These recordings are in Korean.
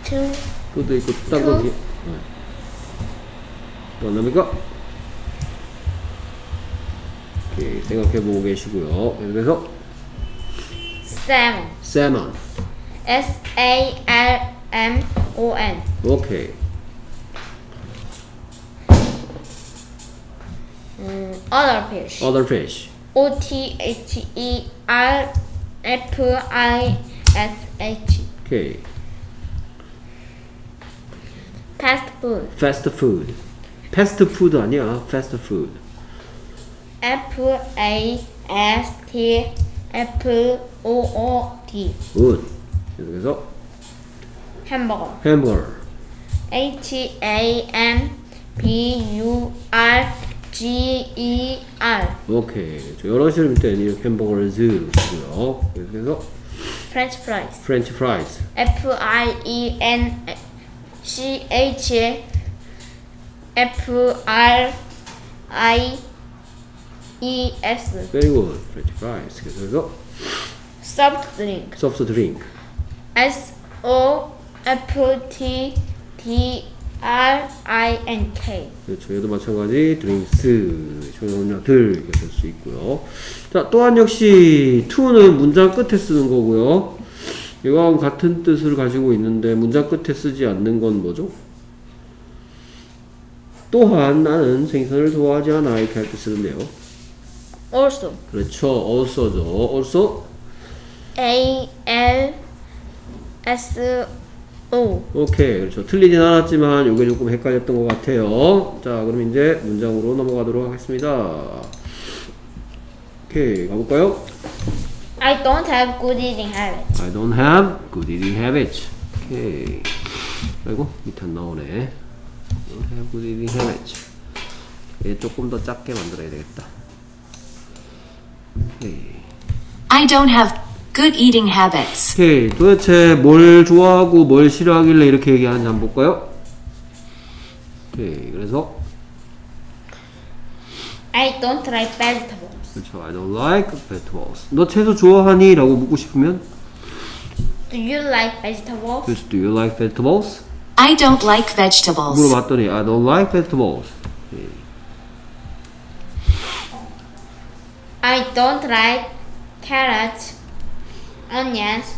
to도 있고 딴 거. 또 하나입니까? 오케이, 생각해보고 계시고요. 그래서 salmon. S-A-L-M-O-N. 오케이. Other fish. O-T-H-E-R-F-I-S-H. 오케이. Fast food. fast food 아니야. fast food. F-A-S-T-F-O-O-D. good. 계속해서 hamburger. H-A-M-B-U-R-G-E-R. 오케이. 여러 시름 때는 이렇게 햄버거를 쓰고요. 계속해서 French fries. F-R-I-N-C-H-F-R-I-E-S. very good. French fries. 계속해서 Soft drink. S-O-F-T-D-R-I-N-K. 그렇죠. 얘도 마찬가지 drinks, 종류들 이렇게 쓸 수 있고요. 자, 또한 역시 to는 문장 끝에 쓰는 거고요. 이거하고 같은 뜻을 가지고 있는데 문장 끝에 쓰지 않는 건 뭐죠? 또한 나는 생선을 좋아하지 않아 이렇게 할 때 쓰는데요. Also. 그렇죠. also죠. also A-L-S-O. 오케이. 그렇죠. 틀리진 않았지만 이게 조금 헷갈렸던 것 같아요. 자, 그럼 이제 문장으로 넘어가도록 하겠습니다. 오케이. 가볼까요? I don't have good eating habits. I don't have good eating habits. 오케이. 아이고, 밑에 안 나오네. I don't have good eating habits. 얘 조금 더 작게 만들어야 되겠다. 오케이. I don't have good eating habits. 오케이. 도대체 뭘 좋아하고 뭘 싫어하길래 이렇게 얘기하는지 한번 볼까요? 오케이. 그래서 I don't like vegetables. 그렇죠. I don't like vegetables. 너 채소 좋아하니? 라고 묻고 싶으면 Do you like vegetables? 그래서 Do you like vegetables? I don't like vegetables. 물어봤더니 I don't like vegetables. 오케이. I don't like carrots, onions,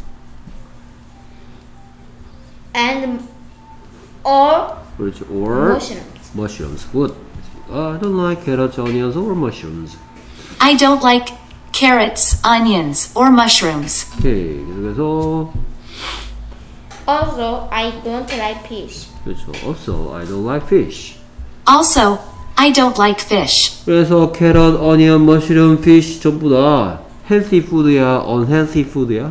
and or 그렇죠. Or mushrooms. mushrooms. Good. I don't like carrots, onions, or mushrooms. I don't like carrots, onions, or mushrooms. 오케이. 계속해서 Also, I don't like fish. 그렇죠. Also, I don't like fish. Also, I don't like fish. 그래서 carrot, onion, mushroom, fish 전부 다 healthy food야, unhealthy food야?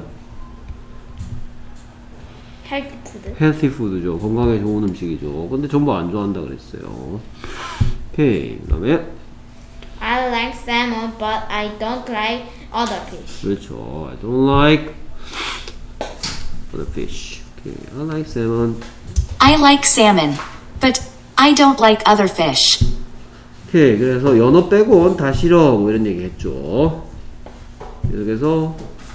Healthy food. healthy food죠. 건강에 좋은 음식이죠. 근데 전부 안 좋아한다 그랬어요. 오케이. 그 다음에 I like salmon, but I don't like other fish. 그렇죠. I don't like other fish. 오케이. I like salmon. I like salmon, but I don't like other fish. 오케이. 그래서 연어 빼곤 다 싫어. 뭐 이런 얘기 했죠. 그래서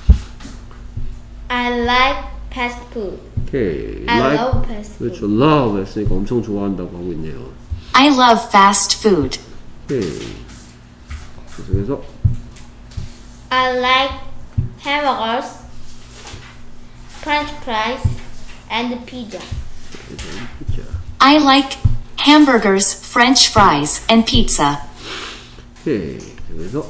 I like fast food. 오케이. I love fast food. 그렇죠. love 했으니까 엄청 좋아한다고 하고 있네요. I love fast food. 오케이. 그래서 I like hamburgers, French fries, and pizza. I like hamburgers, French fries, and pizza. 오케이. 그래서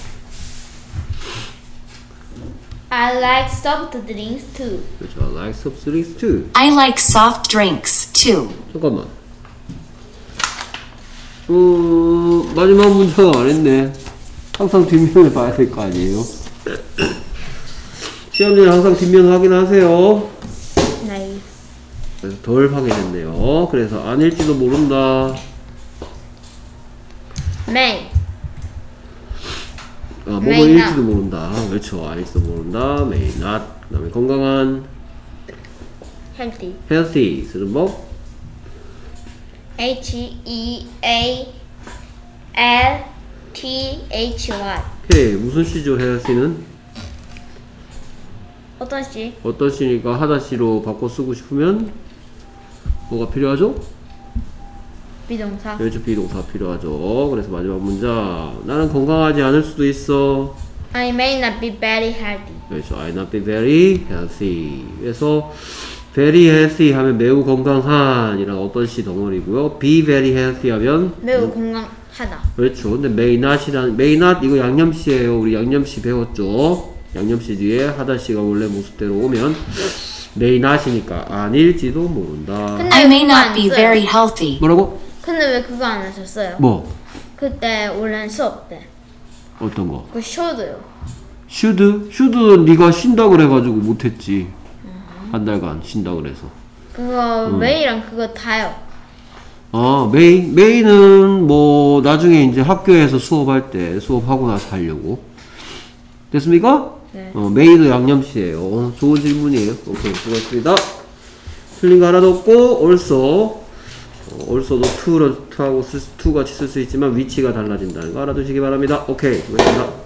I like soft drinks too. 그렇죠. I like soft drinks too. I like soft drinks too. 잠깐만. 마지막 문장 안 했네. 항상 뒷면을 봐야 될 거 아니에요? 시험 전에 항상 뒷면 확인하세요. 네. 그래서 덜 확인했네요. 그래서 아닐지도 모른다. May. 뭐일지도 모른다. 그렇죠. 아닐지도 모른다. May not. 그 다음에 건강한. Healthy. Healthy. 쓰는 법. H-E-A-L-T-H-Y. 오케이. 무슨 시죠? healthy는? 어떤 시? 어떤 시니까 하다 시로 바꿔 쓰고 싶으면 뭐가 필요하죠? 비동사. 그렇죠. 비동사 필요하죠. 그래서 마지막 문장. 나는 건강하지 않을 수도 있어. I may not be very healthy. 그렇죠. I not be very healthy. 그래서 very healthy 하면 매우 건강한 이란 어떤 시 덩어리고요. be very healthy 하면 매우 건강하다. 그렇죠. 근데 may not이라는 may not 이거 양념시예요. 우리 양념시 배웠죠. 양념시 뒤에 하다시가 원래 모습대로 오면 may not이니까 아닐지도 모른다. 근데 I may 그거 not 안 be 써요. very healthy. 뭐라고? 근데 왜 그거 안 하셨어요? 뭐? 그때 온라인 수업 때. 어떤 거? 그 쇼도요. should? should는 네가 쉰다 그래가지고 못했지. 한 달간 쉰다 그래서. 그거 메이랑 그거 다요. 메이는 뭐 나중에 이제 학교에서 수업할 때 수업하고 나서 하려고. 됐습니까? 네. 메이도 양념시예요. 좋은 질문이에요. 오케이, 수고했습니다. 틀린 거 하나도 없고 also도 to하고 to 같이 쓸 수 있지만 위치가 달라진다는 거 알아두시기 바랍니다. 오케이, 수고했습니다.